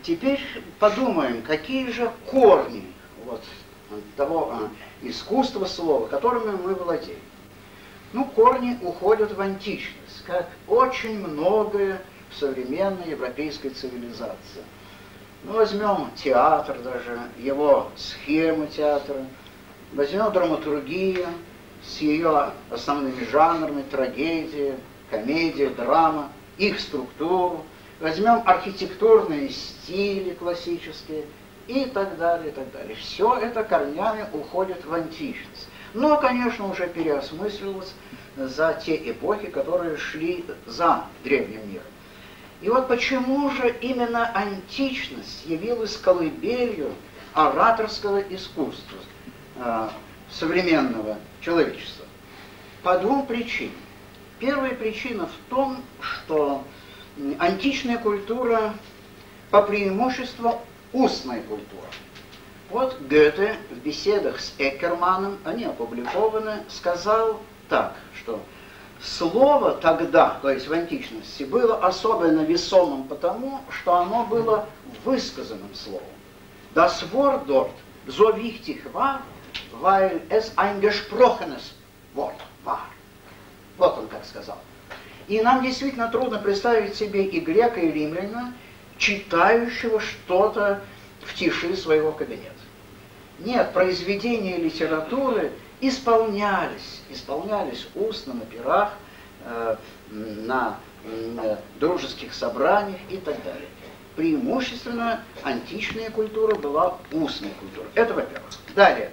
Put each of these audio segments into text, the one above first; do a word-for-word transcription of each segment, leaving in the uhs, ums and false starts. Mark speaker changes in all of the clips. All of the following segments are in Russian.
Speaker 1: Теперь подумаем, какие же корни вот, того а, искусства слова, которыми мы владеем. Ну, корни уходят в античность, как очень многое в современной европейской цивилизации. Ну, возьмем театр даже, его схему театра, возьмем драматургию с ее основными жанрами, трагедия, комедия, драма, их структуру, возьмем архитектурные стили классические и так далее, и так далее. Все это корнями уходит в античность. Но, конечно, уже переосмысливалось за те эпохи, которые шли за древним миром. И вот почему же именно античность явилась колыбелью ораторского искусства э, современного человечества? По двум причинам. Первая причина в том, что античная культура по преимуществу устная культура. Вот Гёте в беседах с Эккерманом, они опубликованы, сказал так, что слово тогда, то есть в античности, было особенно весомым потому, что оно было высказанным словом. Das Wort dort so wichtig war, weil es ein gesprochenes Wort war. Вот он как сказал. И нам действительно трудно представить себе и грека, и римляна, читающего что-то в тиши своего кабинета. Нет, произведения литературы исполнялись, исполнялись устно на пирах, э, на э, дружеских собраниях и так далее. Преимущественно античная культура была устной культурой. Это во-первых. Далее.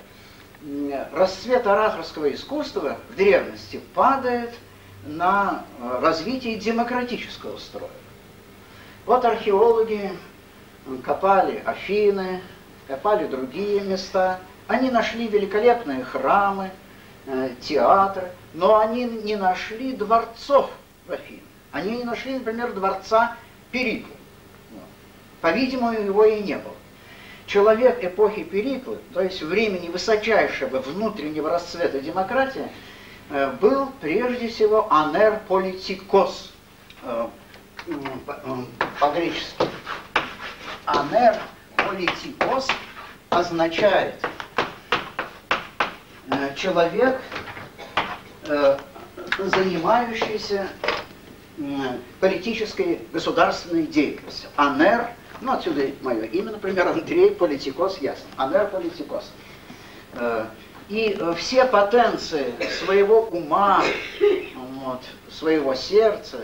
Speaker 1: Расцвет ораторского искусства в древности падает на развитие демократического строя. Вот археологи копали Афины, копали другие места. Они нашли великолепные храмы, театры, но они не нашли дворцов в Афинах. Они не нашли, например, дворца Перикла. По-видимому, его и не было. Человек эпохи Периклы, то есть времени высочайшего внутреннего расцвета демократии, был прежде всего анер политикос, по-гречески. Анер политикос означает человек, занимающийся политической государственной деятельностью. Анер, ну отсюда мое имя, например, Андрей Политикос, ясно. Анер Политикос. И все потенции своего ума, вот, своего сердца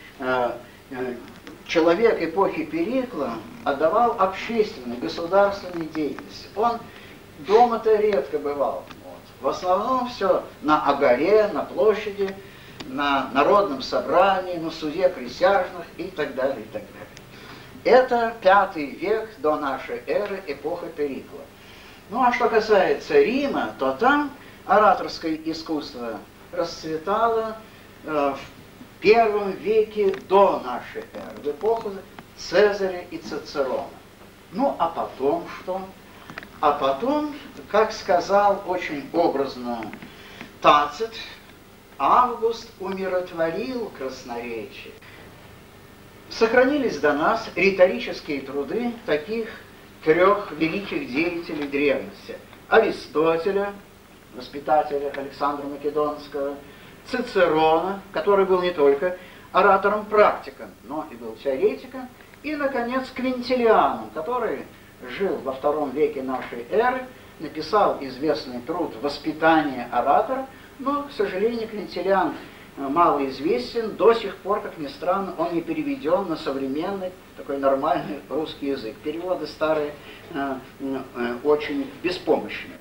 Speaker 1: человек эпохи Перикла отдавал общественной, государственной деятельности. Он дома-то редко бывал. Вот. В основном все на агаре, на площади, на народном собрании, на суде присяжных и так далее, и так далее. Это пятый век до нашей эры, эпоха Перикла. Ну а что касается Рима, то там ораторское искусство расцветало э, в первом веке до нашей эры, в эпоху Цезаря и Цицерона. Ну а потом что? А потом, как сказал очень образно Тацит, Август умиротворил красноречие. Сохранились до нас риторические труды таких трех великих деятелей древности. Аристотеля, воспитателя Александра Македонского, Цицерона, который был не только оратором-практиком, но и был теоретиком, и, наконец, Квинтилианом, который жил во втором веке нашей эры, написал известный труд «Воспитание оратора», но, к сожалению, Квинтилиан мало известен, до сих пор, как ни странно, он не переведен на современный, такой нормальный русский язык. Переводы старые э, э, очень беспомощные.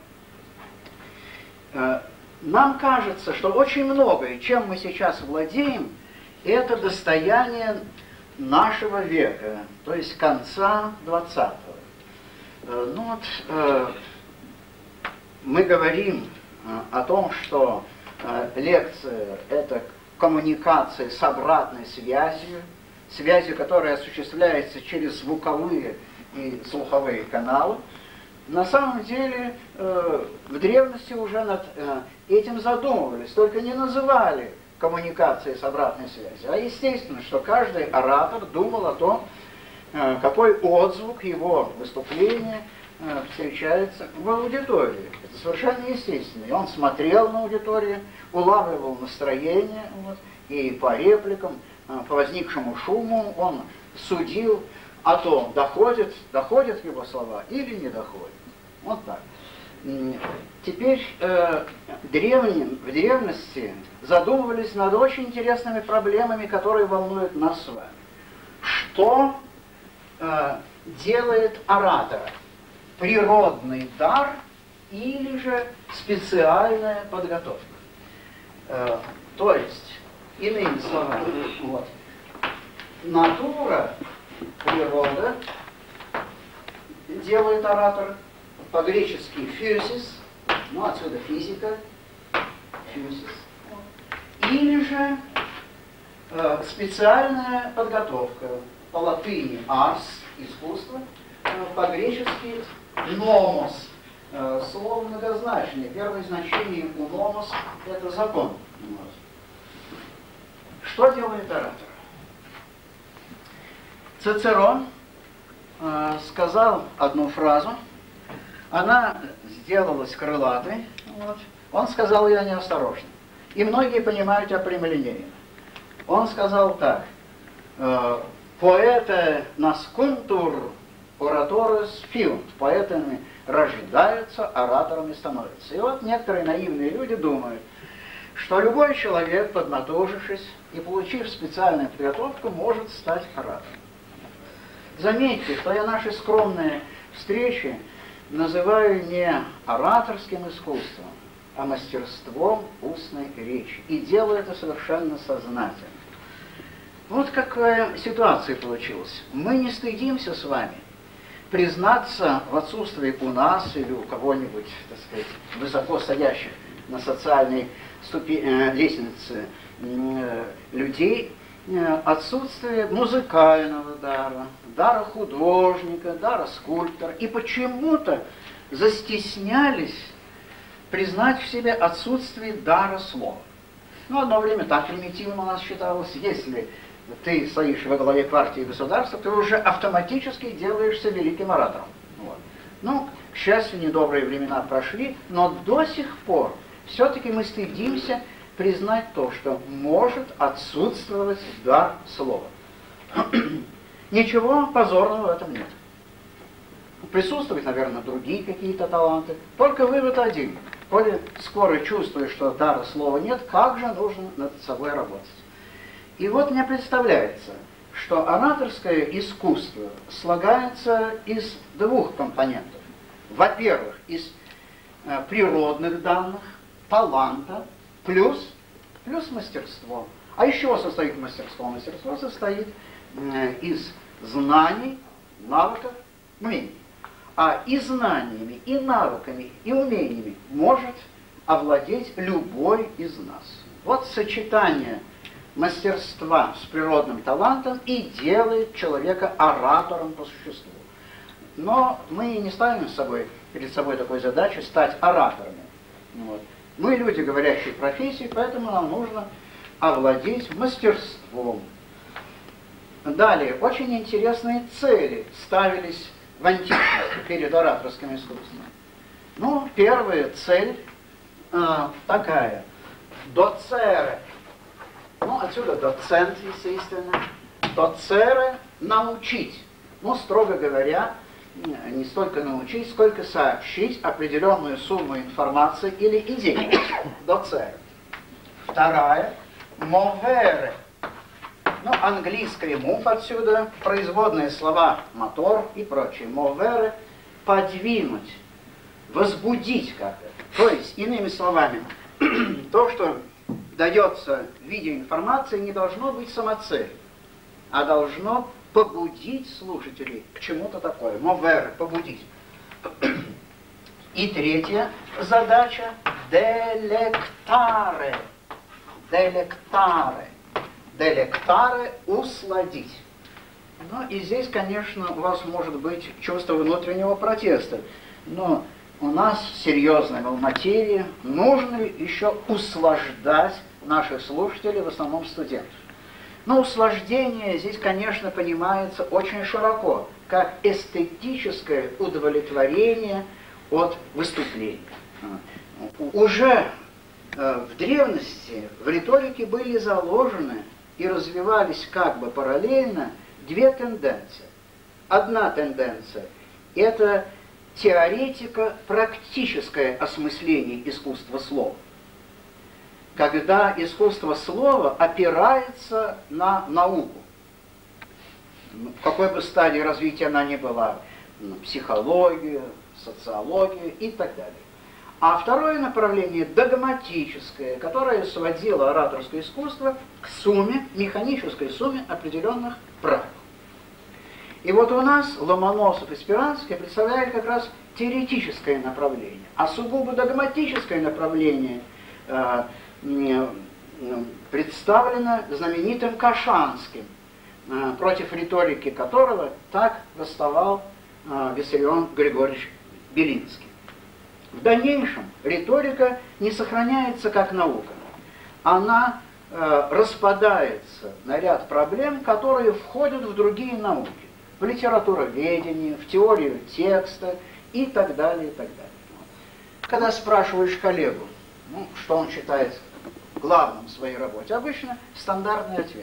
Speaker 1: Э, нам кажется, что очень многое, чем мы сейчас владеем, это достояние нашего века, то есть конца двадцатого. Э, ну вот, э, мы говорим э, о том, что лекция – это коммуникация с обратной связью, связью, которая осуществляется через звуковые и слуховые каналы. На самом деле э, в древности уже над э, этим задумывались, только не называли коммуникацией с обратной связью. А естественно, что каждый оратор думал о том, какой отзвук его выступления встречается в аудитории. Это совершенно естественно. И он смотрел на аудиторию, улавливал настроение, вот, и по репликам, по возникшему шуму он судил о том, доходят, доходят его слова или не доходят. Вот так. Теперь э, древние, в древности задумывались над очень интересными проблемами, которые волнуют нас с вами. Что э, делает оратора? Природный дар или же специальная подготовка? Э, то есть, иными словами, вот, натура, природа делает оратор, по-гречески фьюсис, ну отсюда физика, фьюсис, или же э, специальная подготовка, по латыни арс, искусство, э, по-гречески номос, э, слово многозначное. Первое значение у номос — это закон. Что делает оратор? Цицерон э, сказал одну фразу, она сделалась крылатой, вот. Он сказал ее неосторожно. И многие понимают ее прямолинейно. Он сказал так: «Поэты наскунтур ораторес фиунт». Поэтами рождаются, ораторами становятся. И вот некоторые наивные люди думают, что любой человек, поднатужившись и получив специальную подготовку, может стать оратором. Заметьте, что я наши скромные встречи называю не ораторским искусством, а мастерством устной речи. И делаю это совершенно сознательно. Вот какая ситуация получилась. Мы не стыдимся с вами признаться в отсутствии у нас или у кого-нибудь, так сказать, высоко стоящих на социальной ступе- э, лестнице э, людей, э, отсутствие музыкального дара, дара художника, дара скульптора. И почему-то застеснялись признать в себе отсутствие дара слова. Ну, одно время так примитивно у нас считалось: если ты стоишь во главе партии и государства, ты уже автоматически делаешься великим оратором. Вот. Ну, к счастью, недобрые времена прошли, но до сих пор все-таки мы стыдимся признать то, что может отсутствовать дар слова. Ничего позорного в этом нет. Присутствуют, наверное, другие какие-то таланты. Только вывод один. Коли скоро чувствуешь, что дара слова нет, как же нужно над собой работать? И вот мне представляется, что ораторское искусство слагается из двух компонентов. Во-первых, из э, природных данных, таланта, плюс, плюс мастерство. А из чего состоит мастерство? Мастерство состоит э, из знаний, навыков, умений. А и знаниями, и навыками, и умениями может овладеть любой из нас. Вот сочетание мастерства с природным талантом и делает человека оратором по существу. Но мы не ставим с собой, перед собой такой задачей стать ораторами. Вот. Мы люди, говорящие профессии, поэтому нам нужно овладеть мастерством. Далее, очень интересные цели ставились в античности перед ораторским искусством. Ну, первая цель э, такая: доцере. Ну, отсюда доцент, естественно. Доцере — научить. Ну, строго говоря, не столько научить, сколько сообщить определенную сумму информации или идей. Доцере. Вторая — мовере. Ну, английское move отсюда, производные слова мотор и прочее. Мовере — подвинуть, возбудить как-то. То есть, иными словами, то, что дается в виде информации, не должно быть самоцелью, а должно побудить слушателей к чему-то такое. Мовере — побудить. И третья задача — делектаре. Делектаре. Делектаре — усладить. Ну и здесь, конечно, у вас может быть чувство внутреннего протеста. Но у нас серьезная материя, нужно еще услаждать наших слушателей, в основном студентов. Но усложнение здесь, конечно, понимается очень широко, как эстетическое удовлетворение от выступления. Уже в древности в риторике были заложены и развивались как бы параллельно две тенденции. Одна тенденция – это теоретико-практическое осмысление искусства слова, когда искусство слова опирается на науку, в какой бы стадии развития она ни была, психологию, социологию и так далее. А второе направление – догматическое, которое сводило ораторское искусство к сумме, механической сумме определенных правил. И вот у нас Ломоносов и Спиранский представляли как раз теоретическое направление, а сугубо догматическое направление э, э, представлено знаменитым Кашанским, э, против риторики которого так восставал э, Виссарион Григорьевич Белинский. В дальнейшем риторика не сохраняется как наука. Она э, распадается на ряд проблем, которые входят в другие науки. В литературоведение, в теорию текста и так далее, и так далее. Когда спрашиваешь коллегу, ну, что он считает главным в своей работе, обычно стандартный ответ.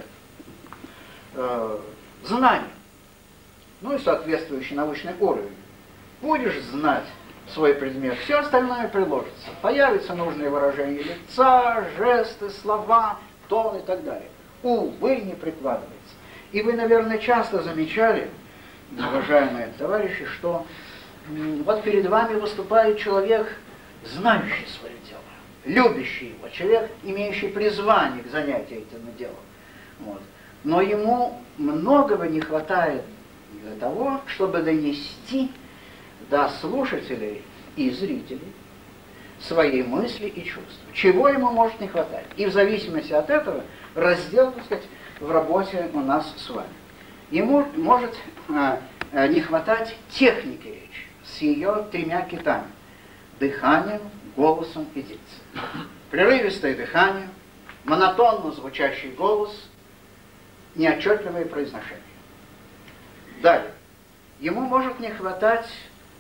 Speaker 1: Э, знание. Ну и соответствующий научный уровень. Будешь знать свой предмет, все остальное приложится. Появятся нужные выражения лица, жесты, слова, тон и так далее. Увы, не прикладывается. И вы, наверное, часто замечали, уважаемые товарищи, что м, вот перед вами выступает человек, знающий свое дело, любящий его, человек, имеющий призвание к занятию этим делом. Вот. Но ему многого не хватает для того, чтобы донести до слушателей и зрителей свои мысли и чувства. Чего ему может не хватать? И в зависимости от этого раздел, так сказать, в работе у нас с вами. Ему может а, а, не хватать техники речи с ее тремя китами. Дыханием, голосом и дикцией. Прерывистое дыхание, монотонно звучащий голос, неотчетливое произношение. Далее. Ему может не хватать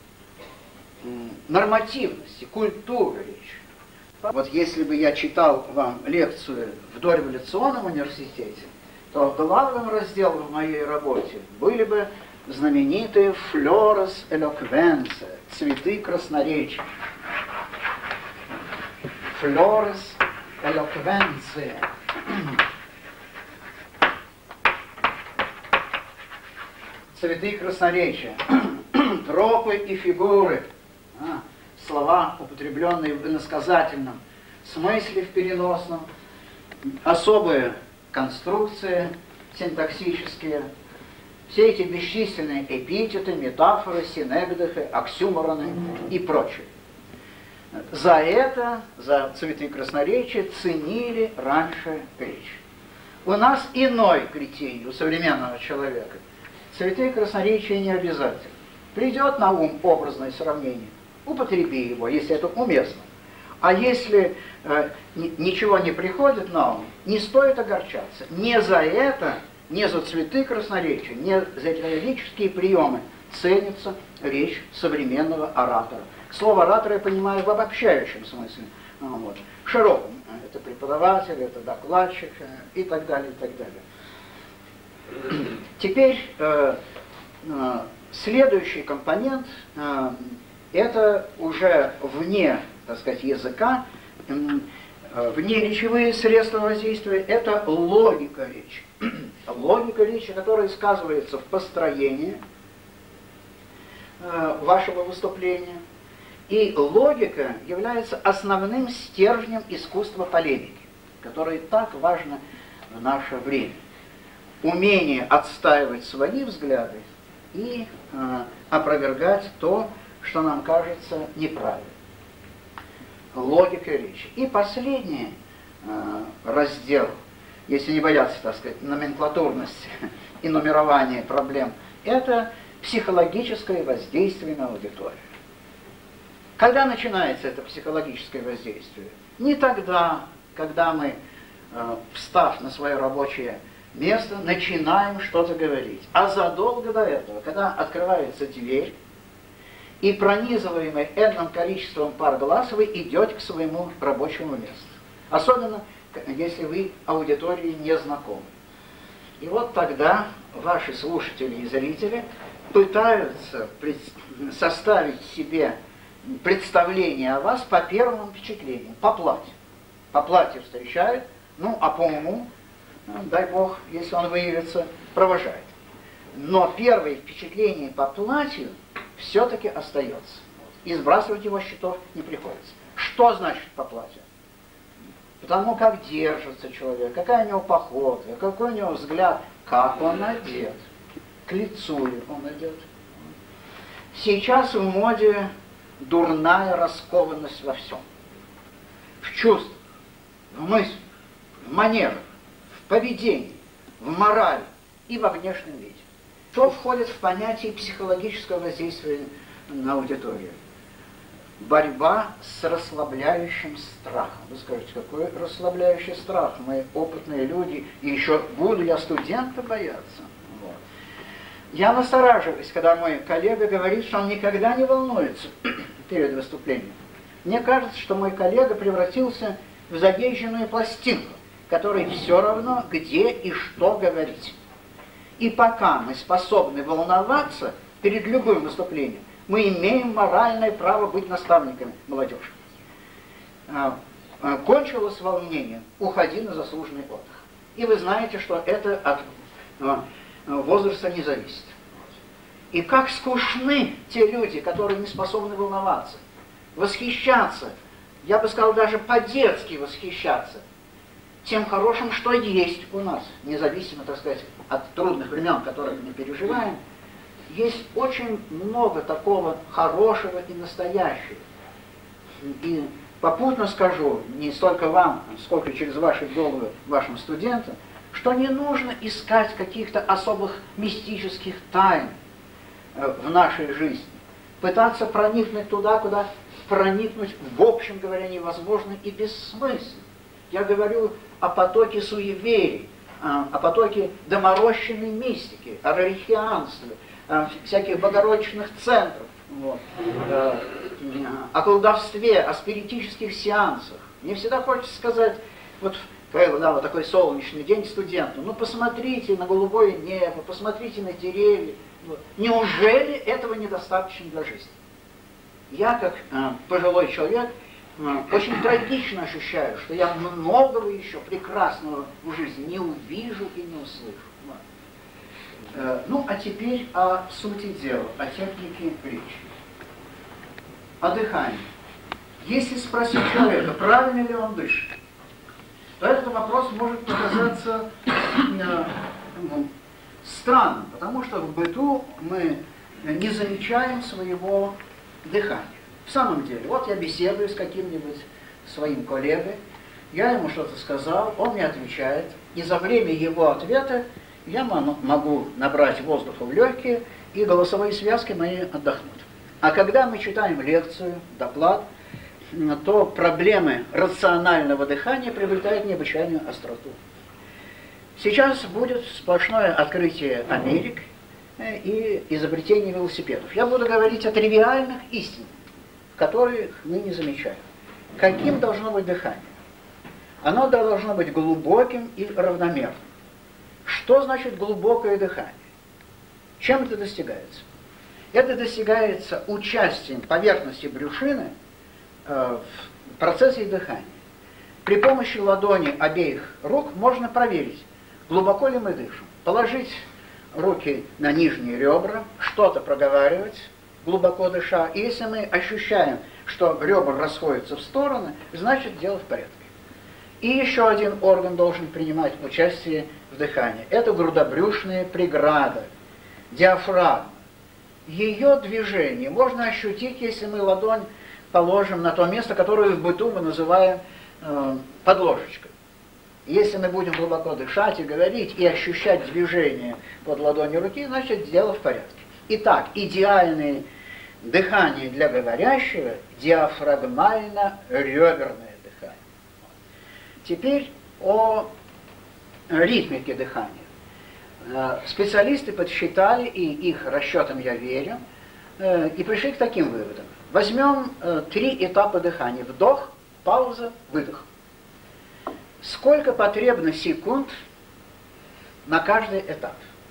Speaker 1: нормативности, культуры речи. Вот если бы я читал вам лекцию в дореволюционном университете, то главным разделом в моей работе были бы знаменитые «флорес элоквенция», цветы красноречия. «Флорес элоквенция». Цветы красноречия. Тропы и фигуры. А, слова, употребленные в иносказательном смысле, в переносном, особые конструкции синтаксические, все эти бесчисленные эпитеты, метафоры, синегдохи, оксюмороны и прочее. За это, за цветы красноречия, ценили раньше речь. У нас иной критерий у современного человека. Цветы красноречия не обязательно. Придет на ум образное сравнение, употреби его, если это уместно. А если э, ничего не приходит на ум, не стоит огорчаться. Не за это, не за цветы красноречия, не за эти лирические приемы ценится речь современного оратора. Слово оратора я понимаю в обобщающем смысле, вот, широком. Это преподаватель, это докладчик и так далее, и так далее. Теперь э, э, следующий компонент э, это уже вне, так сказать, языка, э, вне речевые средства воздействия, это логика речи. Логика речи, которая сказывается в построении э, вашего выступления. И логика является основным стержнем искусства полемики, которое так важно в наше время. Умение отстаивать свои взгляды и э, опровергать то, что нам кажется неправильным. Логика речи. И последний э, раздел, если не бояться, так сказать, номенклатурности и нумерования проблем, это психологическое воздействие на аудиторию. Когда начинается это психологическое воздействие? Не тогда, когда мы, э, встав на свое рабочее место начинаем что-то говорить. А задолго до этого, когда открывается дверь, и пронизываемый энным количеством пар глаз вы идете к своему рабочему месту. Особенно, если вы аудитории не знакомы. И вот тогда ваши слушатели и зрители пытаются составить себе представление о вас по первым впечатлениям, по платью. По платью встречают, ну, а по уму, ну, дай Бог, если он выявится, провожает. Но первое впечатление по платью все-таки остается. И сбрасывать его с счетов не приходится. Что значит по платью? Потому как держится человек, какая у него походка, какой у него взгляд, как он одет, к лицу ли он одет. Сейчас в моде дурная раскованность во всем. В чувствах, в мыслях, в манерах, в поведении, в морали и во внешнем виде. Что входит в понятие психологического воздействия на аудиторию? Борьба с расслабляющим страхом. Вы скажете, какой расслабляющий страх? Мы опытные люди, и еще буду я студента бояться. Вот. Я настораживаюсь, когда мой коллега говорит, что он никогда не волнуется перед выступлением. Мне кажется, что мой коллега превратился в заезженную пластинку, которой все равно, где и что говорить. И пока мы способны волноваться перед любым выступлением, мы имеем моральное право быть наставниками молодежи. Кончилось волнение, уходи на заслуженный отдых. И вы знаете, что это от возраста не зависит. И как скучны те люди, которые не способны волноваться, восхищаться, я бы сказал, даже по-детски восхищаться тем хорошим, что есть у нас, независимо, так сказать, от трудных времен, которые мы переживаем. Есть очень много такого хорошего и настоящего. И попутно скажу, не столько вам, сколько через ваши головы вашим студентам, что не нужно искать каких-то особых мистических тайн в нашей жизни. Пытаться проникнуть туда, куда проникнуть, в общем говоря, невозможно и бессмысленно. Я говорю о потоке суеверий, о потоке доморощенной мистики, о религианстве, всяких богородичных центров, вот, о колдовстве, о спиритических сеансах. Мне всегда хочется сказать, вот когда вот такой солнечный день студенту, ну посмотрите на голубое небо, посмотрите на деревья. Вот. Неужели этого недостаточно для жизни? Я, как э, пожилой человек, э, очень трагично ощущаю, что я многого еще прекрасного в жизни не увижу и не услышу. Вот. Э, ну, а теперь о сути дела, о технике речи. О дыхании. Если спросить человека, правильно ли он дышит, то этот вопрос может показаться э, ну, странным, потому что в быту мы не замечаем своего дыхания. В самом деле, вот я беседую с каким-нибудь своим коллегой, я ему что-то сказал, он мне отвечает, и за время его ответа я могу набрать воздуха в легкие, и голосовые связки мои отдохнут. А когда мы читаем лекцию, доклад, то проблемы рационального дыхания приобретают необычайную остроту. Сейчас будет сплошное открытие Америки и изобретение велосипедов. Я буду говорить о тривиальных истинах, которых мы не замечаем. Каким должно быть дыхание? Оно должно быть глубоким и равномерным. Что значит глубокое дыхание? Чем это достигается? Это достигается участием поверхности брюшины э, в процессе дыхания. При помощи ладони обеих рук можно проверить, глубоко ли мы дышим. Положить руки на нижние ребра, что-то проговаривать, глубоко дыша. И если мы ощущаем, что ребра расходятся в стороны, значит дело в порядке. И еще один орган должен принимать участие в дыхании. Это грудобрюшная преграда, диафрагма. Ее движение можно ощутить, если мы ладонь положим на то место, которое в быту мы называем э, подложечкой. Если мы будем глубоко дышать и говорить, и ощущать движение под ладонью руки, значит дело в порядке. Итак, идеальное дыхание для говорящего – диафрагмально-реберное дыхание. Теперь о ритмике дыхания. Специалисты подсчитали, и их расчетам я верю, и пришли к таким выводам. Возьмем три этапа дыхания. Вдох, пауза, выдох. Сколько потребно секунд на каждый этап?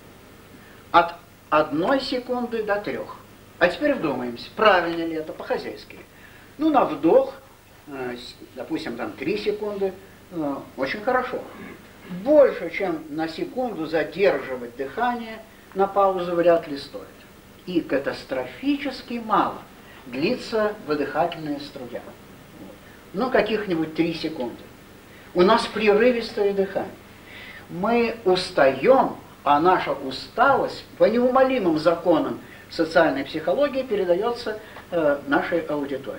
Speaker 1: От одной секунды до трех. А теперь вдумаемся, правильно ли это по-хозяйски. Ну, на вдох, допустим, там три секунды, очень хорошо. Больше, чем на секунду задерживать дыхание, на паузу вряд ли стоит. И катастрофически мало длится выдыхательная струя. Ну, каких-нибудь три секунды. У нас прерывистое дыхание. Мы устаем, а наша усталость по неумолимым законам социальной психологии передается э, нашей аудитории.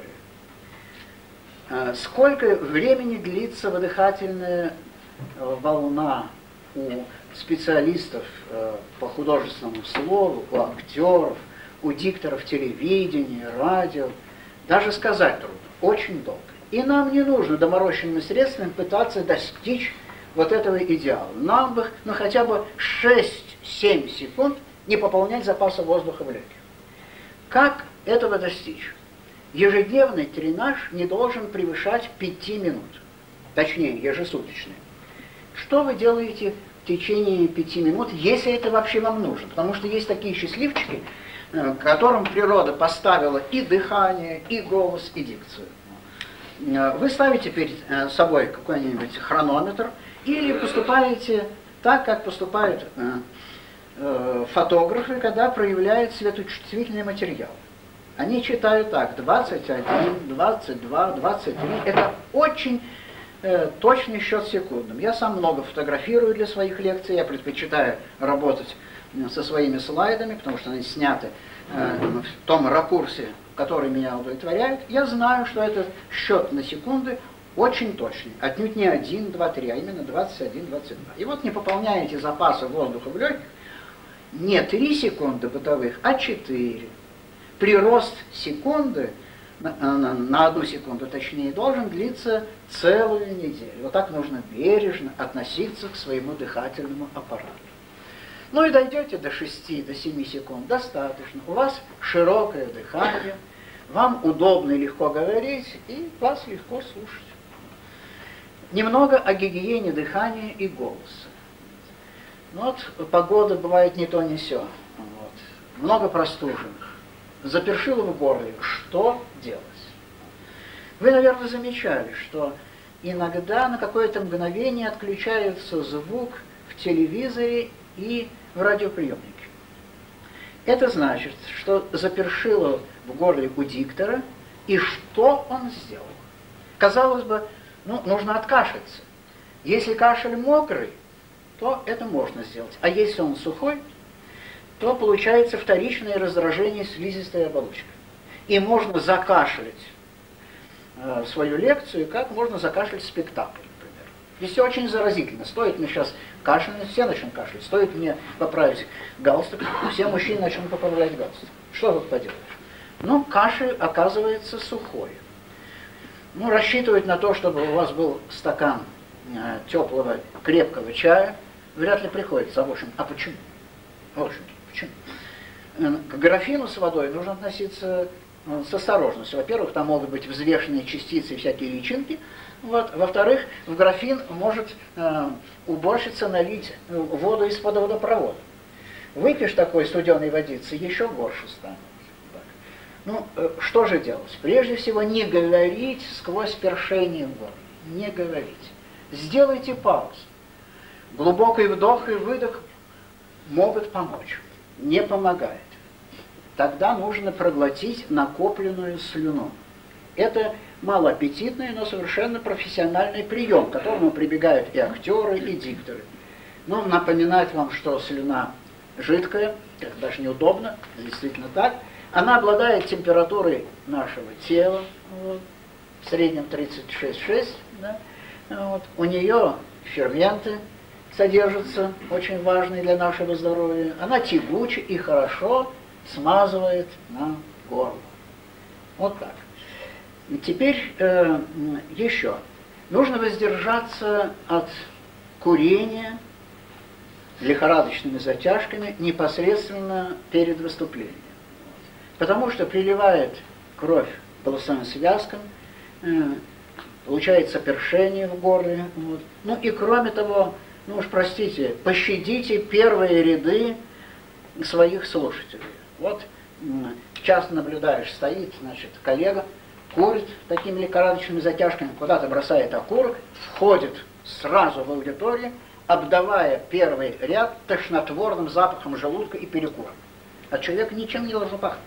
Speaker 1: Э, сколько времени длится выдыхательная э, волна у специалистов э, по художественному слову, у актеров, у дикторов телевидения, радио, даже сказать трудно, очень долго. И нам не нужно доморощенными средствами пытаться достичь вот этого идеала. Нам бы, ну, хотя бы шесть-семь секунд не пополнять запасы воздуха в легких. Как этого достичь? Ежедневный тренаж не должен превышать пяти минут. Точнее, ежесуточный. Что вы делаете в течение пяти минут, если это вообще вам нужно? Потому что есть такие счастливчики, которым природа поставила и дыхание, и голос, и дикцию. Вы ставите перед собой какой-нибудь хронометр или поступаете так, как поступают фотографы, когда проявляют светочувствительный материал. Они читают так: двадцать один, двадцать два, двадцать три. Это очень э, точный счет секундам. Я сам много фотографирую для своих лекций. Я предпочитаю работать со своими слайдами, потому что они сняты э, в том ракурсе, который меня удовлетворяет. Я знаю, что этот счет на секунды очень точный. Отнюдь не один, два, три, а именно двадцать один, двадцать два. И вот не пополняете запасы воздуха в легких не три секунды бытовых, а четыре. Прирост секунды, на, на, на одну секунду точнее, должен длиться целую неделю. Вот так нужно бережно относиться к своему дыхательному аппарату. Ну и дойдете до шести, до семи секунд, достаточно. У вас широкое дыхание, вам удобно и легко говорить, и вас легко слушать. Немного о гигиене дыхания и голоса. Ну вот погода бывает не то, не сё. Вот. Много простуженных. Запершило в горле. Что делать? Вы, наверное, замечали, что иногда на какое-то мгновение отключается звук в телевизоре и в радиоприемнике. Это значит, что запершило в горле у диктора, и что он сделал? Казалось бы, ну, нужно откашляться. Если кашель мокрый, то это можно сделать. А если он сухой, то получается вторичное раздражение слизистой оболочки. И можно закашлять э, свою лекцию, как можно закашлять спектакль, например. Здесь все очень заразительно. Стоит мне сейчас кашлять, все начнут кашлять. Стоит мне поправить галстук, все мужчины начнут поправлять галстук. Что тут поделаешь? Ну, кашель оказывается сухой. Ну, рассчитывать на то, чтобы у вас был стакан э, теплого, крепкого чая, вряд ли приходится. В общем, а почему? В общем, почему? К графину с водой нужно относиться с осторожностью. Во-первых, там могут быть взвешенные частицы и всякие личинки. Вот. Во-вторых, в графин может э, уборщица налить воду из-под водопровода. Выпьешь такой студеной водицы, еще горше станет. Ну, э, что же делать? Прежде всего, не говорить сквозь першение в горле. Не говорить. Сделайте паузу. Глубокий вдох и выдох могут помочь. Не помогает. Тогда нужно проглотить накопленную слюну. Это малоаппетитный, но совершенно профессиональный прием, к которому прибегают и актеры, и дикторы. Но напоминать вам, что слюна жидкая, это даже неудобно, действительно так. Она обладает температурой нашего тела, вот, в среднем тридцать шесть целых шесть десятых, да, вот. У нее ферменты содержатся, очень важные для нашего здоровья. Она тягуча и хорошо смазывает нам горло. Вот так. И теперь э, еще. Нужно воздержаться от курения, лихорадочными затяжками непосредственно перед выступлением. Потому что приливает кровь к голосовым связкам, получается першение в горле. Вот. Ну и кроме того, ну уж простите, пощадите первые ряды своих слушателей. Вот часто наблюдаешь, стоит, значит, коллега, курит такими лихорадочными затяжками, куда-то бросает окурок, входит сразу в аудиторию, обдавая первый ряд тошнотворным запахом желудка и перекура. А человек ничем не должен пахнуть.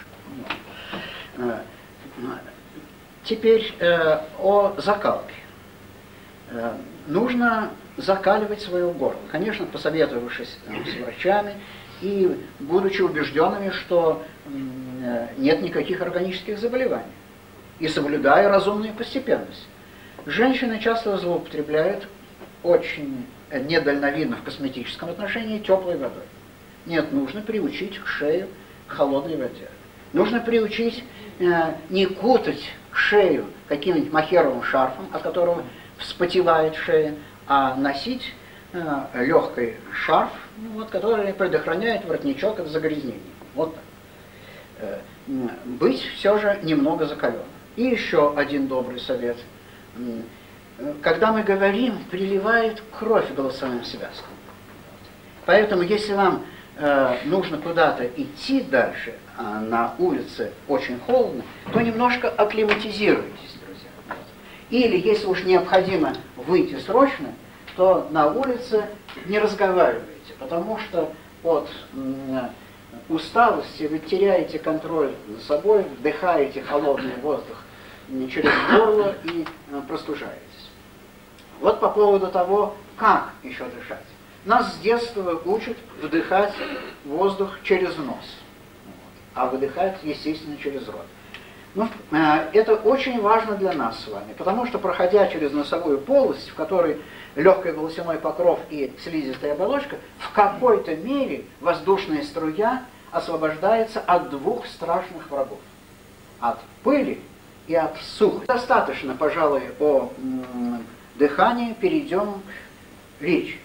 Speaker 1: Теперь э, о закалке. Э, нужно закаливать свое горло. Конечно, посоветовавшись э, с врачами и будучи убежденными, что э, нет никаких органических заболеваний. И соблюдая разумную постепенность. Женщины часто злоупотребляют очень недальновидно в косметическом отношении теплой водой. Нет, нужно приучить шею к холодной воде. Нужно приучить э, не кутать шею каким-нибудь махеровым шарфом, от которого вспотевает шея, а носить э, легкий шарф, ну, вот, который предохраняет воротничок от загрязнений. Вот так. Э, быть все же немного закаленным. И еще один добрый совет. Когда мы говорим, приливает кровь к голосовым связкам. Поэтому, если вам э, нужно куда-то идти дальше, а на улице очень холодно, то немножко акклиматизируйтесь, друзья. Или, если уж необходимо выйти срочно, то на улице не разговаривайте, потому что от э, усталости вы теряете контроль над собой, вдыхаете холодный воздух через горло и э, простужаетесь. Вот по поводу того, как еще дышать. Нас с детства учат вдыхать воздух через нос, а выдыхать, естественно, через рот. Ну, э, это очень важно для нас с вами, потому что, проходя через носовую полость, в которой легкий волосяной покров и слизистая оболочка, в какой-то мере воздушная струя освобождается от двух страшных врагов. От пыли и от сухости. Достаточно, пожалуй, о м, дыхании, перейдем к речи,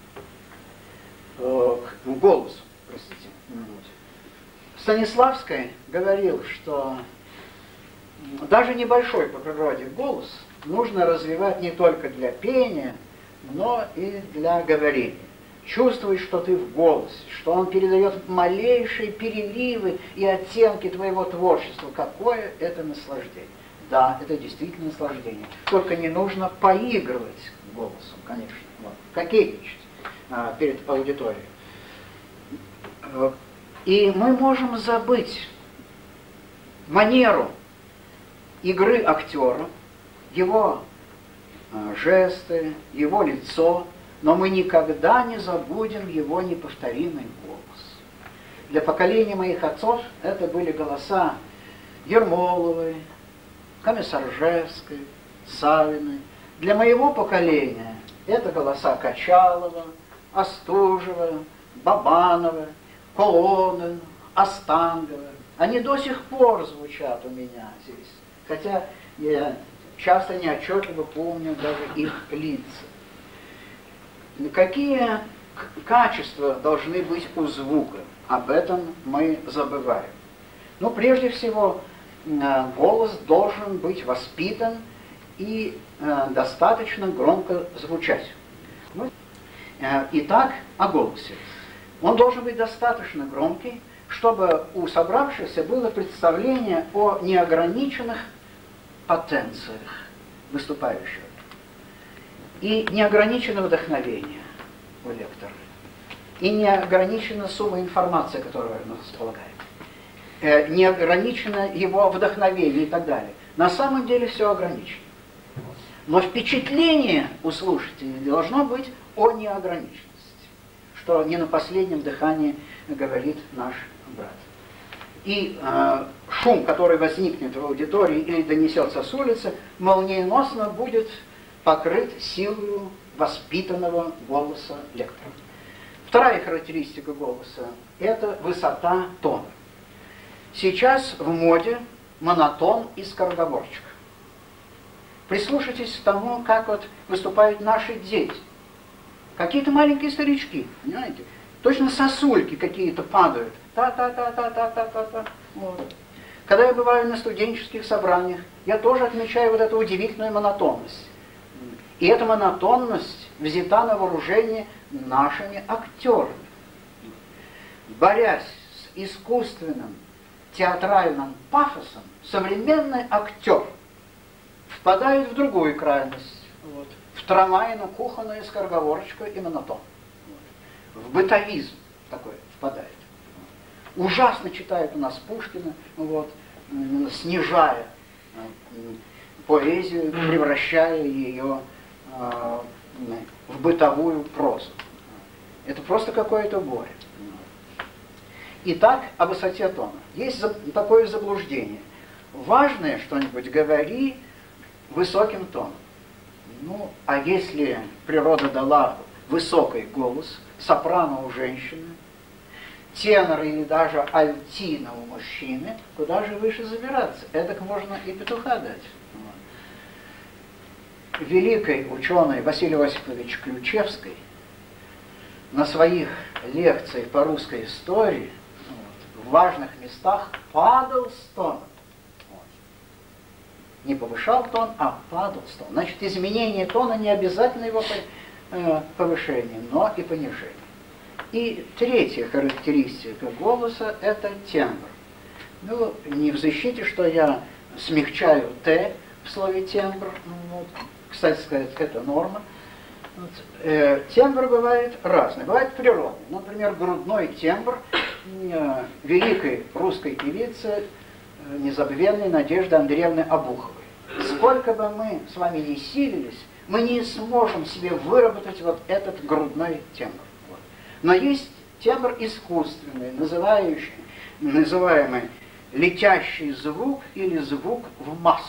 Speaker 1: э, к голосу, простите. Станиславский говорил, что даже небольшой по природе голос нужно развивать не только для пения, но и для говорения. Чувствуй, что ты в голосе, что он передает малейшие переливы и оттенки твоего творчества. Какое это наслаждение. Да, это действительно наслаждение. Только не нужно поигрывать голосом, конечно, вот, кокетничать а, перед аудиторией. И мы можем забыть манеру игры актера, его а, жесты, его лицо, но мы никогда не забудем его неповторимый голос. Для поколения моих отцов это были голоса Ермоловой, Комиссаржевской, Савиной. Для моего поколения это голоса Качалова, Остужева, Бабанова, Колонна, Остангова. Они до сих пор звучат у меня здесь, хотя я часто неотчетливо помню даже их лица. Какие качества должны быть у звука? Об этом мы забываем. Ну, прежде всего, голос должен быть воспитан и э, достаточно громко звучать. Итак, о голосе. Он должен быть достаточно громкий, чтобы у собравшихся было представление о неограниченных потенциях выступающего и неограниченное вдохновение у лектора, и неограниченная сумма информации, которую он располагает. Неограничено его вдохновение и так далее. На самом деле все ограничено. Но впечатление у слушателей должно быть о неограниченности, что не на последнем дыхании говорит наш брат. И э, шум, который возникнет в аудитории или донесется с улицы, молниеносно будет покрыт силой воспитанного голоса лектора. Вторая характеристика голоса – это высота тона. Сейчас в моде монотон и скороговорчик. Прислушайтесь к тому, как вот выступают наши дети. Какие-то маленькие старички, понимаете? Точно сосульки какие-то падают. Та-та-та-та-та-та-та-та. Вот. Когда я бываю на студенческих собраниях, я тоже отмечаю вот эту удивительную монотонность. И эта монотонность взята на вооружение нашими актерами. Борясь с искусственным театральным пафосом, современный актер впадает в другую крайность. Вот. В трамвайно-кухонную скороговорочку и монотон. Вот. В бытовизм такой впадает. Ужасно читает у нас Пушкина, вот, снижая поэзию, превращая ее э, в бытовую прозу. Это просто какое-то горе. Итак, о высоте тона. Есть такое заблуждение. Важное что-нибудь говори высоким тоном. Ну, а если природа дала высокий голос, сопрано у женщины, тенор или даже альтина у мужчины, куда же выше забираться? Эдак можно и петуха дать. Великий ученый Василий Осипович Ключевский на своих лекциях по русской истории вот, в важных местах падал с тоном. Вот. Не повышал тон, а падал с тоном. Значит, изменение тона не обязательно его повышение, но и понижение. И третья характеристика голоса – это тембр. Ну, не в защите, что я смягчаю «т» в слове тембр. Вот. Кстати сказать, это норма. Вот. Э, тембр бывает разный. Бывает природный. Например, грудной тембр э, великой русской певицы, э, незабвенной Надежды Андреевны Обуховой. Сколько бы мы с вами ни силились, мы не сможем себе выработать вот этот грудной тембр. Вот. Но есть тембр искусственный, называющий, называемый летящий звук или звук в маску.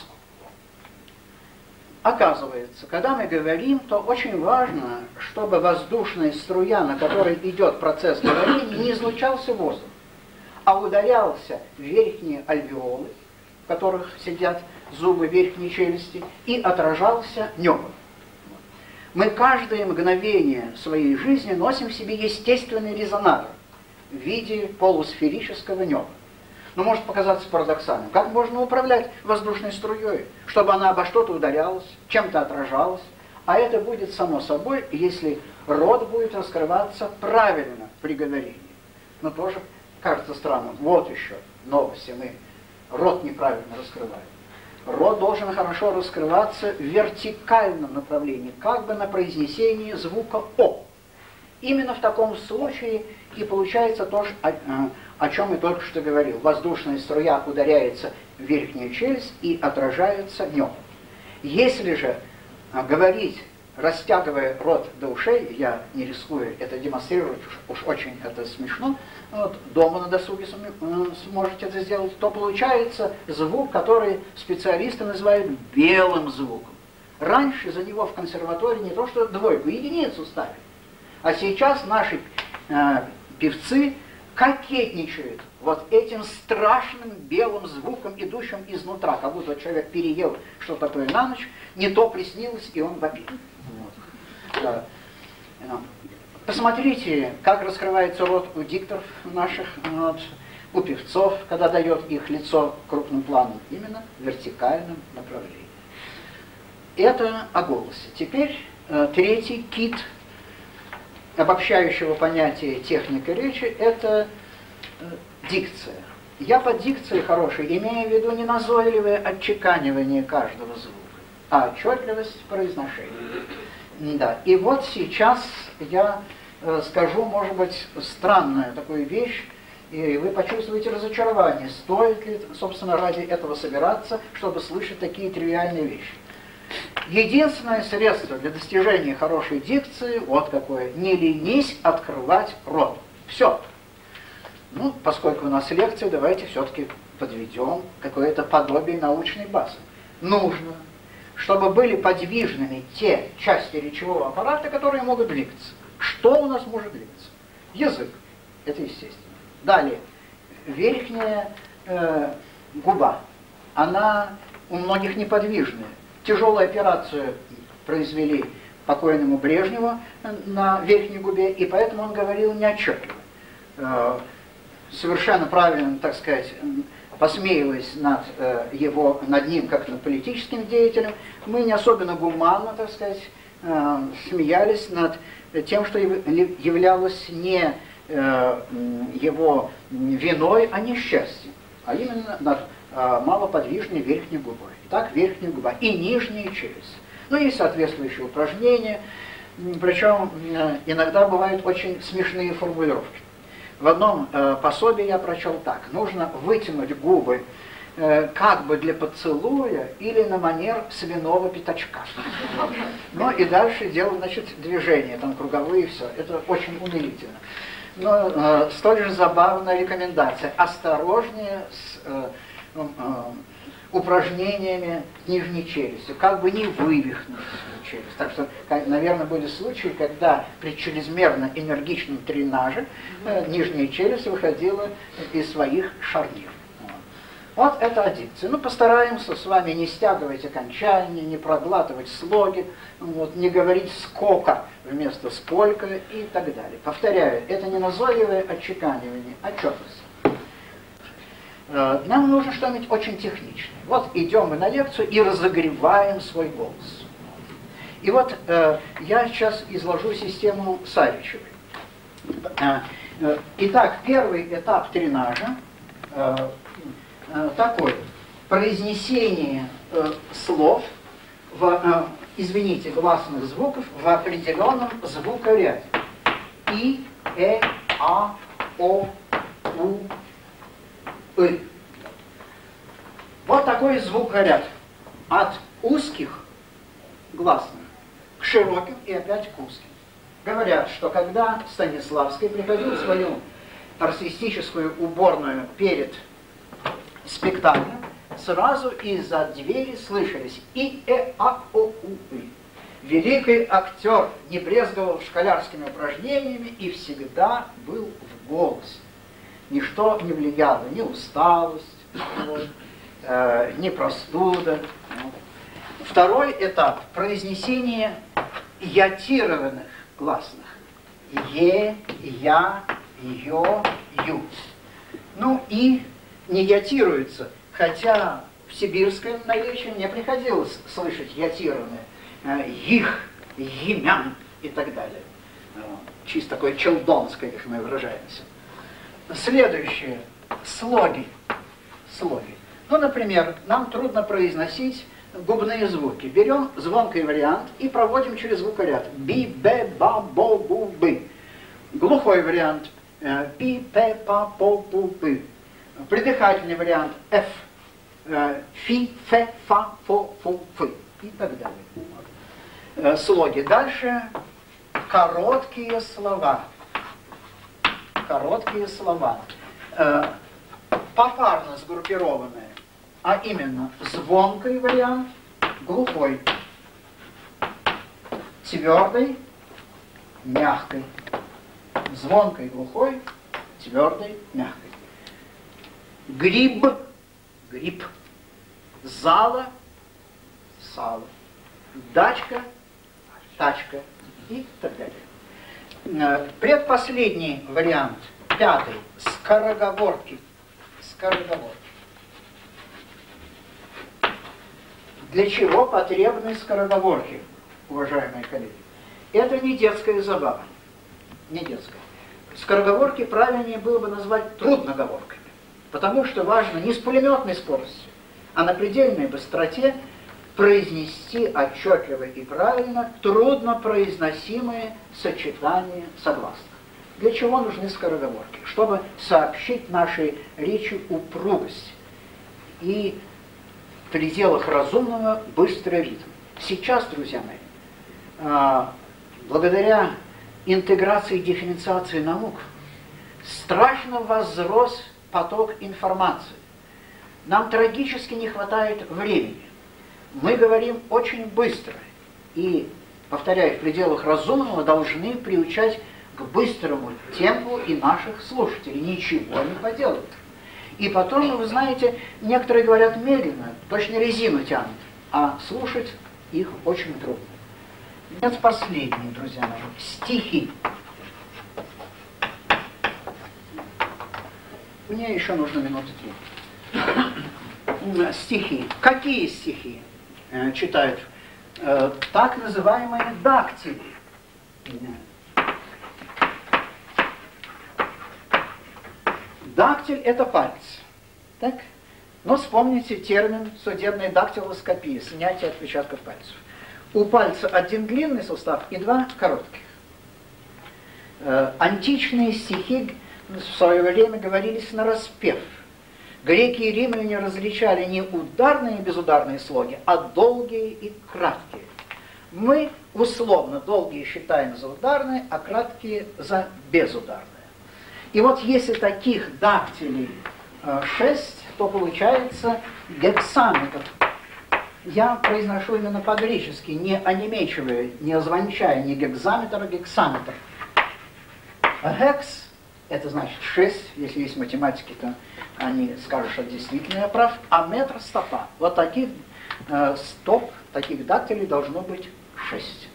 Speaker 1: Оказывается, когда мы говорим, то очень важно, чтобы воздушная струя, на которой идет процесс говорения, не излучался воздух, а ударялся в верхние альвеолы, в которых сидят зубы верхней челюсти, и отражался небом. Мы каждое мгновение своей жизни носим в себе естественный резонатор в виде полусферического неба. Но может показаться парадоксальным. Как можно управлять воздушной струей, чтобы она обо что-то ударялась, чем-то отражалась? А это будет само собой, если рот будет раскрываться правильно при говорении. Но тоже кажется странным. Вот еще новости. Мы рот неправильно раскрываем. Рот должен хорошо раскрываться в вертикальном направлении, как бы на произнесении звука «о». Именно в таком случае и получается то, о, о чем я только что говорил. Воздушная струя ударяется в верхнюю челюсть и отражается небом. Если же а, говорить, растягивая рот до ушей, я не рискую это демонстрировать, уж, уж очень это смешно, вот, дома на досуге сможете это сделать, то получается звук, который специалисты называют белым звуком. Раньше за него в консерватории не то что двойку, единицу ставили. А сейчас наши э, певцы кокетничают вот этим страшным белым звуком, идущим изнутра, как будто человек переел что-то такое на ночь, не то приснилось, и он вопит. Вот. Да. Посмотрите, как раскрывается рот у дикторов наших, вот, у певцов, когда дает их лицо крупным планом, именно в вертикальном направлении. Это о голосе. Теперь э, третий кит обобщающего понятия техника речи – это э, дикция. Я под дикцией хорошей имею в виду не назойливое отчеканивание каждого звука, а отчетливость произношения. Да. И вот сейчас я э, скажу, может быть, странную такую вещь, и вы почувствуете разочарование. Стоит ли, собственно, ради этого собираться, чтобы слышать такие тривиальные вещи? Единственное средство для достижения хорошей дикции, вот какое, не ленись открывать рот. Все. Ну, поскольку у нас лекция, давайте все-таки подведем какое-то подобие научной базы. Нужно, чтобы были подвижными те части речевого аппарата, которые могут двигаться. Что у нас может двигаться? Язык. Это естественно. Далее. Верхняя э, губа. Она у многих неподвижная. Тяжелую операцию произвели покойному Брежневу на верхней губе, и поэтому он говорил неотчетливо. Совершенно правильно, так сказать, посмеиваясь над его, над ним как над политическим деятелем, мы не особенно гуманно, так сказать, смеялись над тем, что являлось не его виной, а несчастьем, а именно над малоподвижной верхней губой. Так, верхняя губа и нижняя челюсть. Ну и соответствующие упражнения, причем иногда бывают очень смешные формулировки. В одном э, пособии я прочел так: нужно вытянуть губы э, как бы для поцелуя или на манер свиного пятачка. Ну и дальше делал, значит, движения, там круговые, все. Это очень умилительно. Но э, столь же забавная рекомендация: осторожнее с э, э, упражнениями нижней челюсти, как бы не вывихнуть челюсть. Так что, наверное, были случаи, когда при чрезмерно энергичном тренаже э, нижняя челюсть выходила из своих шарнир. Вот, вот это аддикция. Ну, постараемся с вами не стягивать окончания, не проглатывать слоги, вот, не говорить скока вместо сколько и так далее. Повторяю, это не назойливое отчеканивание, а четкость. Нам нужно что-нибудь очень техничное. Вот идем мы на лекцию и разогреваем свой голос. И вот э, я сейчас изложу систему Савичевой. Э, э, итак, первый этап тренажа э, э, такой: произнесение э, слов, в, э, извините, гласных звуков в определенном звукоряде. И, э, а, о, у, «ы». Вот такой звукоряд. От узких гласных к широким и опять к узким. Говорят, что когда Станиславский приходил в свою артистическую уборную перед спектаклем, сразу из-за двери слышались и, э, а, о, у, «ы». Великий актер не брезговал школярскими упражнениями и всегда был в голосе. Ничто не влияло, ни усталость, э, ни простуда. Второй этап – произнесение ятированных гласных. Е, я, ё, ю. Ну и не ятируется, хотя в сибирском наречии мне приходилось слышать ятированные. Э, их, емян и так далее. Чисто такое челдонское, как мы выражаемся. Следующее – слоги. Слоги. Ну, например, нам трудно произносить губные звуки. Берем звонкий вариант и проводим через звукоряд. Би, бе, ба, бо, бу, бы. Глухой вариант – пи, пе, па, по, пу, пы. Придыхательный вариант – ф, фи, фе, фа, фо, фу, фы. И так далее. Слоги. Дальше короткие слова. Короткие слова, э, попарно сгруппированные, а именно звонкий вариант, глухой, твердый, мягкий, звонкий, глухой, твердый, мягкий. Гриб, гриб, зала, сало, дачка, тачка и так далее. Предпоследний вариант, пятый, скороговорки. Скороговорки. Для чего потребны скороговорки, уважаемые коллеги? Это не детская забава. Не детская. Скороговорки правильнее было бы назвать трудноговорками. Потому что важно не с пулеметной скоростью, а на предельной быстроте произнести отчетливо и правильно трудно произносимые сочетания согласных. Для чего нужны скороговорки? Чтобы сообщить нашей речи упругость и в пределах разумного быстрый ритм. Сейчас, друзья мои, благодаря интеграции и дифференциации наук страшно возрос поток информации. Нам трагически не хватает времени. Мы говорим очень быстро и, повторяю, в пределах разумного должны приучать к быстрому темпу и наших слушателей. Ничего не поделают. И потом, вы знаете, некоторые говорят медленно, точно резину тянут, а слушать их очень трудно. Нет, последний, друзья мои, стихи. Мне еще нужно минуты три. Стихи. Какие стихи э, читают? Э, так называемые дактили. Дактиль – это палец. Так? Но вспомните термин судебной дактилоскопии, снятие отпечатков пальцев. У пальца один длинный сустав и два коротких. Э, античные стихи в свое время говорились нараспев. Греки и римляне различали не ударные и безударные слоги, а долгие и краткие. Мы условно долгие считаем за ударные, а краткие за безударные. И вот если таких дактилей э, шесть, то получается гексаметр. Я произношу именно по-гречески, не онемечивая, не озвончая, не гекзаметр, а гексаметр. Гекс – это значит шесть, если есть математики, то они скажут, что действительно я прав, а метр – стопа. Вот таких э, стоп, таких дактилей должно быть шесть.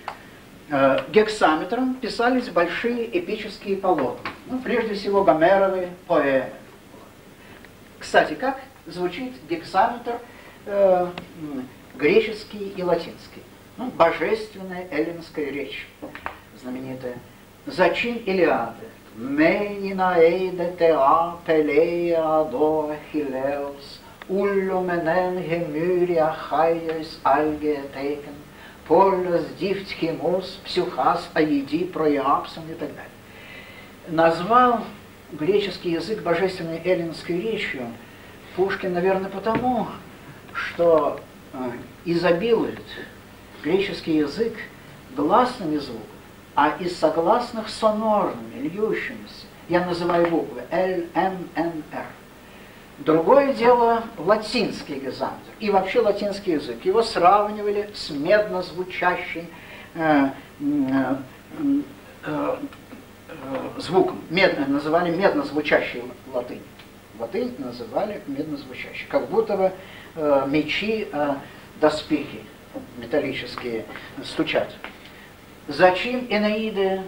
Speaker 1: Э, гексаметром писались большие эпические полотна, ну, прежде всего гомеровые поэмы. Кстати, как звучит гексаметр э, греческий и латинский? Ну, божественная эллинская речь, знаменитая. Зачин Илиады. Менина эйде теа пелея адо ахиллеус, улло менен гемюрия хайес альге тейкен, полос дифтхимус псюхас аиди проиапсом и так далее. Назвал греческий язык божественной эллинской речью Пушкин, наверное, потому, что э, изобилует греческий язык гласными звуками, а из согласных сонорными, льющимися. Я называю буквы Л, М, Н, Р. Другое дело латинский гексаметр и вообще латинский язык. Его сравнивали с медно звучащим э, э, э, звуком, медно, называли медно звучащей латынь. Латынь называли медно звучащей. Как будто бы э, мечи, э, доспехи металлические стучат. Зачин Энеиды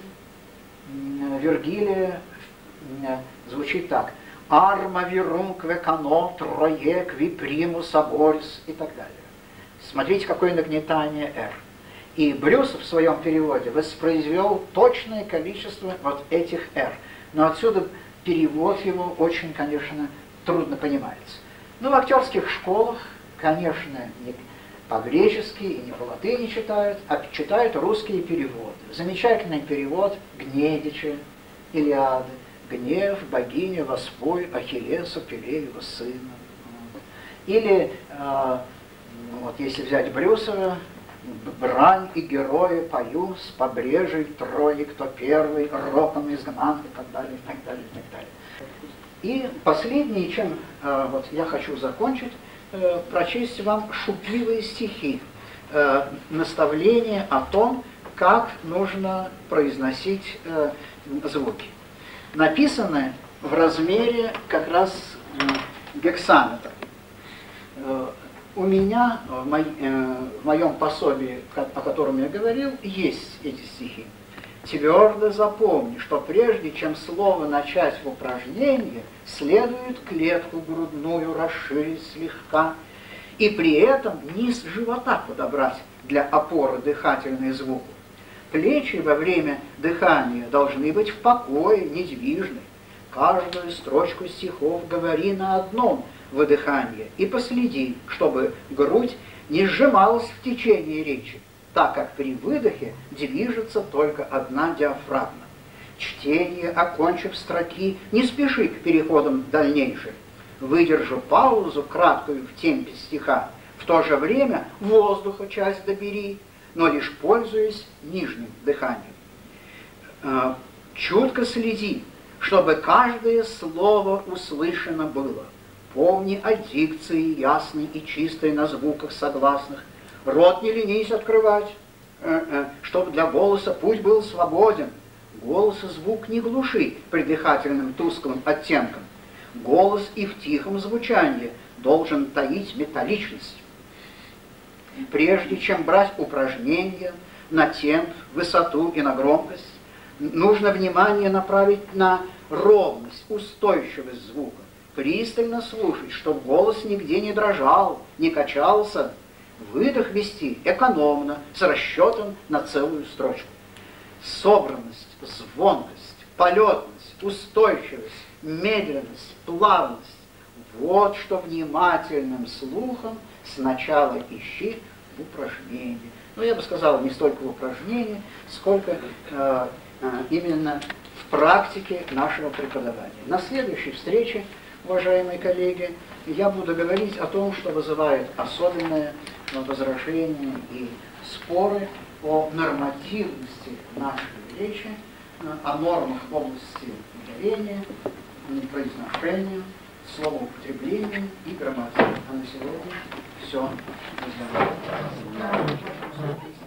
Speaker 1: Вергилия э, звучит так. Арма вирункве кано троек ви примус аборис и так далее. Смотрите, какое нагнетание «р». И Брюсов в своем переводе воспроизвел точное количество вот этих «р». Но отсюда перевод его очень, конечно, трудно понимается. Ну, в актерских школах, конечно, не по-гречески и не по-латыни читают, а читают русские переводы. Замечательный перевод Гнедича, Илиады. Гнев богиня воспой Ахиллеса Пелеева сына. Или, э, вот если взять Брюсова, брань и герои пою с побрежий трое, кто первый, роком изгнан и так далее, и так далее, и так далее. И последнее, чем э, вот я хочу закончить, э, прочесть вам шутливые стихи, э, наставление о том, как нужно произносить э, звуки. Написаны в размере как раз э, гексаметра. Э, у меня в, мо э, в моем пособии, о котором я говорил, есть эти стихи. Твердо запомни, что прежде чем слово начать в упражнении, следует клетку грудную расширить слегка, и при этом низ живота подобрать для опоры дыхательной звуку. Плечи во время дыхания должны быть в покое, недвижны. Каждую строчку стихов говори на одном выдыхании и последи, чтобы грудь не сжималась в течение речи, так как при выдохе движется только одна диафрагма. Чтение, окончив строки, не спеши к переходам дальнейшим. Выдержу паузу краткую в темпе стиха, в то же время воздуха часть добери, но лишь пользуясь нижним дыханием. Чутко следи, чтобы каждое слово услышано было. Помни о дикции ясной и чистой на звуках согласных. Рот не ленись открывать, чтобы для голоса путь был свободен. Голос и звук не глуши придыхательным тусклым оттенком. Голос и в тихом звучании должен таить металличность. Прежде чем брать упражнения, на темп, высоту и на громкость. Нужно внимание направить на ровность, устойчивость звука. Пристально слушать, чтобы голос нигде не дрожал, не качался. Выдох вести экономно, с расчетом на целую строчку. Собранность, звонкость, полетность, устойчивость, медленность, плавность. Вот что внимательным слухом сначала ищи в упражнении. Ну, я бы сказал, не столько в упражнении, сколько э, э, именно в практике нашего преподавания. На следующей встрече, уважаемые коллеги, я буду говорить о том, что вызывает особенное возражение и споры о нормативности нашей речи, о нормах в области ударения, произношения, словоупотребления и грамматики. А на сегодня все. До свидания.